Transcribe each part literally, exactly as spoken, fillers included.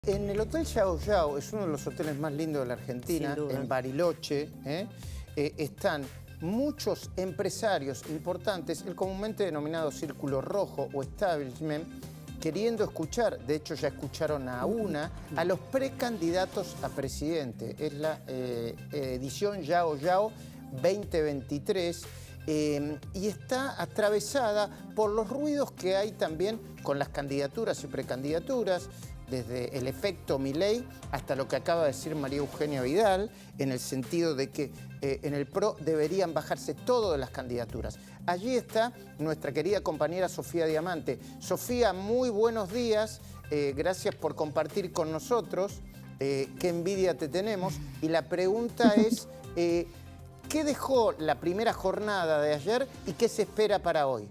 En el Hotel Yao Yao, es uno de los hoteles más lindos de la Argentina, en Bariloche, ¿eh? Eh, están muchos empresarios importantes, el comúnmente denominado Círculo Rojo o Establishment, queriendo escuchar, de hecho ya escucharon a una, a los precandidatos a presidente. Es la eh, edición Yao Yao veinte veintitrés. Eh, y está atravesada por los ruidos que hay también con las candidaturas y precandidaturas, desde el efecto Milei hasta lo que acaba de decir María Eugenia Vidal, en el sentido de que eh, en el PRO deberían bajarse todas las candidaturas. Allí está nuestra querida compañera Sofía Diamante. Sofía, muy buenos días, eh, gracias por compartir con nosotros, eh, qué envidia te tenemos. Y la pregunta es, eh, ¿qué dejó la primera jornada de ayer y qué se espera para hoy?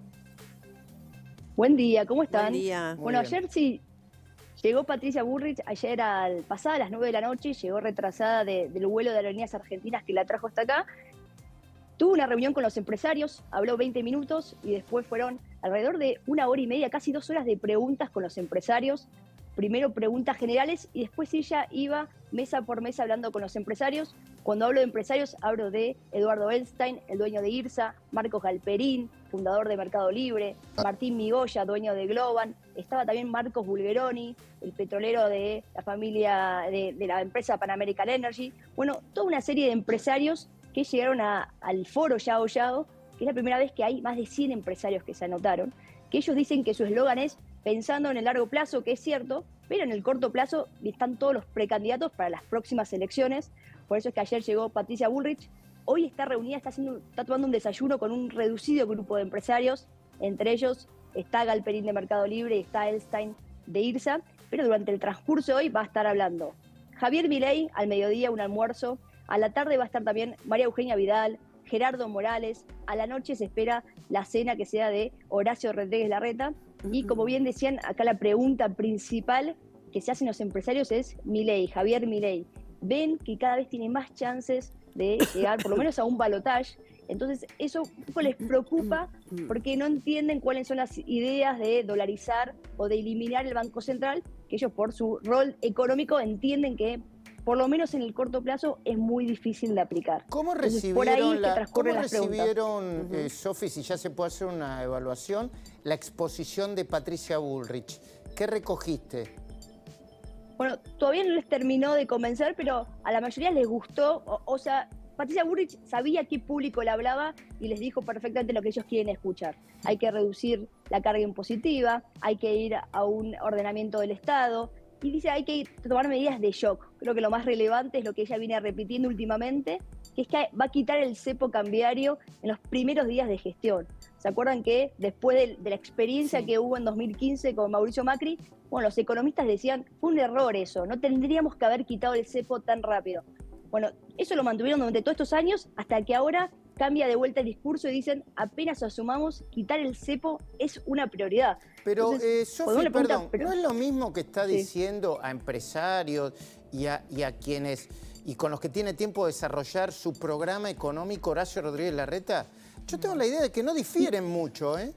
Buen día, ¿cómo están? Buen día. Bueno, ayer sí llegó Patricia Bullrich, ayer al pasada a las nueve de la noche, llegó retrasada de, del vuelo de Aerolíneas Argentinas que la trajo hasta acá. Tuvo una reunión con los empresarios, habló veinte minutos y después fueron alrededor de una hora y media, casi dos horas de preguntas con los empresarios. Primero preguntas generales y después ella iba mesa por mesa hablando con los empresarios. Cuando hablo de empresarios, hablo de Eduardo Elstein, el dueño de IRSA, Marcos Galperín, fundador de Mercado Libre, Martín Migoya, dueño de Globan, estaba también Marcos Bulgeroni, el petrolero de la familia de, de la empresa Pan American Energy. Bueno, toda una serie de empresarios que llegaron a, al foro Yao Yao, que es la primera vez que hay más de cien empresarios que se anotaron, que ellos dicen que su eslogan es pensando en el largo plazo, que es cierto, pero en el corto plazo están todos los precandidatos para las próximas elecciones. Por eso es que ayer llegó Patricia Bullrich. Hoy está reunida, está, haciendo, está tomando un desayuno con un reducido grupo de empresarios. Entre ellos está Galperín de Mercado Libre y está Elstein de IRSA. Pero durante el transcurso de hoy va a estar hablando Javier Milei, al mediodía un almuerzo. A la tarde va a estar también María Eugenia Vidal, Gerardo Morales. A la noche se espera la cena que sea de Horacio Rodríguez Larreta. Y como bien decían, acá la pregunta principal que se hacen los empresarios es Milei, Javier Milei. Ven que cada vez tiene más chances de llegar por lo menos a un balotaje. Entonces eso un poco les preocupa porque no entienden cuáles son las ideas de dolarizar o de eliminar el Banco Central, que ellos por su rol económico entienden que por lo menos en el corto plazo es muy difícil de aplicar. ¿Cómo recibieron, por ahí la, ¿cómo recibieron uh-huh. eh, Sofi, si ya se puede hacer una evaluación, la exposición de Patricia Bullrich? ¿Qué recogiste? Bueno, todavía no les terminó de convencer, pero a la mayoría les gustó. O, o sea, Patricia Bullrich sabía qué público le hablaba y les dijo perfectamente lo que ellos quieren escuchar. Hay que reducir la carga impositiva, hay que ir a un ordenamiento del Estado. Y dice hay que tomar medidas de shock. Creo que lo más relevante es lo que ella viene repitiendo últimamente, que es que va a quitar el cepo cambiario en los primeros días de gestión. ¿Se acuerdan que después de, de la experiencia sí. que hubo en dos mil quince con Mauricio Macri, bueno, los economistas decían, fue un error eso, no tendríamos que haber quitado el cepo tan rápido? Bueno, eso lo mantuvieron durante todos estos años hasta que ahora cambia de vuelta el discurso y dicen, apenas asumamos, quitar el cepo es una prioridad. Pero, eh, Sofi, perdón, pero, ¿no es lo mismo que está sí. diciendo a empresarios y a, y a quienes, y con los que tiene tiempo de desarrollar su programa económico Horacio Rodríguez Larreta? Yo tengo la idea de que no difieren sí. mucho, ¿eh?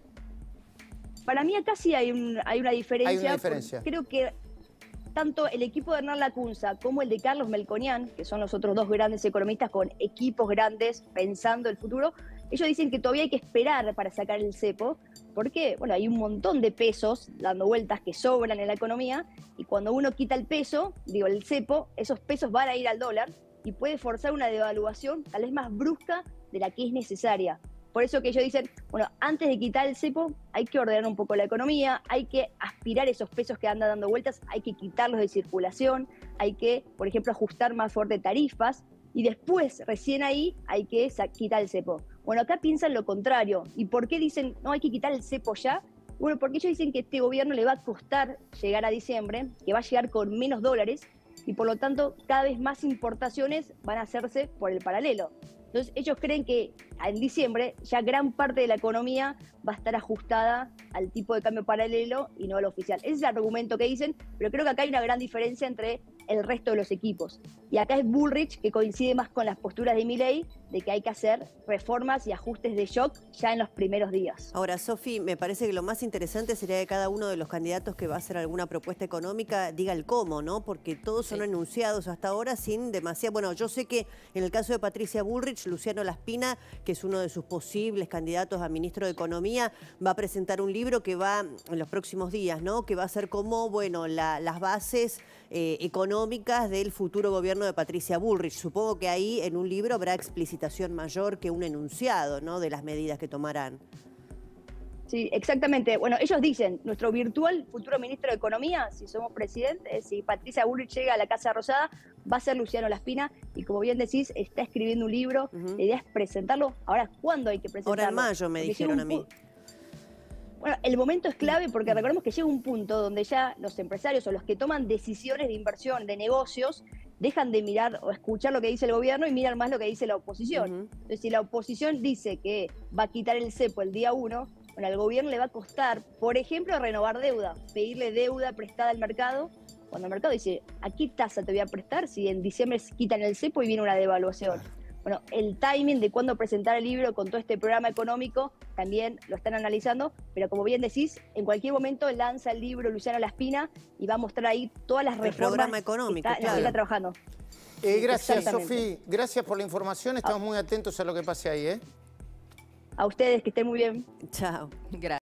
Para mí acá sí hay, un, hay una diferencia. Hay una diferencia. Creo que tanto el equipo de Hernán Lacunza como el de Carlos Melconian, que son los otros dos grandes economistas con equipos grandes pensando el futuro, ellos dicen que todavía hay que esperar para sacar el cepo, porque bueno, hay un montón de pesos dando vueltas que sobran en la economía, y cuando uno quita el peso, digo el cepo, esos pesos van a ir al dólar y puede forzar una devaluación tal vez más brusca de la que es necesaria. Por eso que ellos dicen, bueno, antes de quitar el cepo hay que ordenar un poco la economía, hay que aspirar esos pesos que andan dando vueltas, hay que quitarlos de circulación, hay que, por ejemplo, ajustar más fuerte tarifas y después, recién ahí, hay que quitar el cepo. Bueno, acá piensan lo contrario. ¿Y por qué dicen, no, hay que quitar el cepo ya? Bueno, porque ellos dicen que este gobierno le va a costar llegar a diciembre, que va a llegar con menos dólares y por lo tanto cada vez más importaciones van a hacerse por el paralelo. Entonces ellos creen que en diciembre ya gran parte de la economía va a estar ajustada al tipo de cambio paralelo y no al oficial. Ese es el argumento que dicen, pero creo que acá hay una gran diferencia entre el resto de los equipos. Y acá es Bullrich, que coincide más con las posturas de Milei, de que hay que hacer reformas y ajustes de shock ya en los primeros días. Ahora, Sofi, me parece que lo más interesante sería que cada uno de los candidatos que va a hacer alguna propuesta económica diga el cómo, ¿no? Porque todos son sí. enunciados hasta ahora sin demasiado... Bueno, yo sé que en el caso de Patricia Bullrich, Luciano Laspina, que es uno de sus posibles candidatos a ministro de Economía, va a presentar un libro que va en los próximos días, ¿no? Que va a ser como, bueno, la, las bases eh, económicas del futuro gobierno de Patricia Bullrich. Supongo que ahí en un libro habrá explicación mayor que un enunciado, ¿no?, de las medidas que tomarán. Sí, exactamente. Bueno, ellos dicen, nuestro virtual futuro ministro de Economía, si somos presidentes, si Patricia Bullrich llega a la Casa Rosada, va a ser Luciano Laspina, y como bien decís, está escribiendo un libro, uh-huh. La idea es presentarlo. Ahora, ¿cuándo hay que presentarlo? Ahora en mayo, me porque dijeron a mí. Bueno, el momento es clave porque recordemos que llega un punto donde ya los empresarios o los que toman decisiones de inversión, de negocios, dejan de mirar o escuchar lo que dice el gobierno y miran más lo que dice la oposición. Uh-huh. Entonces, si la oposición dice que va a quitar el cepo el día uno, bueno, al gobierno le va a costar, por ejemplo, renovar deuda, pedirle deuda prestada al mercado, cuando el mercado dice, ¿a qué tasa te voy a prestar si en diciembre quitan el cepo y viene una devaluación? Bueno, el timing de cuándo presentar el libro con todo este programa económico también lo están analizando, pero como bien decís, en cualquier momento lanza el libro Luciano Laspina y va a mostrar ahí todas las reformas el programa económico, que está, claro. está trabajando. Eh, gracias, Sofi. Gracias por la información. Estamos muy atentos a lo que pase ahí, ¿eh? A ustedes, que estén muy bien. Chao. Gracias.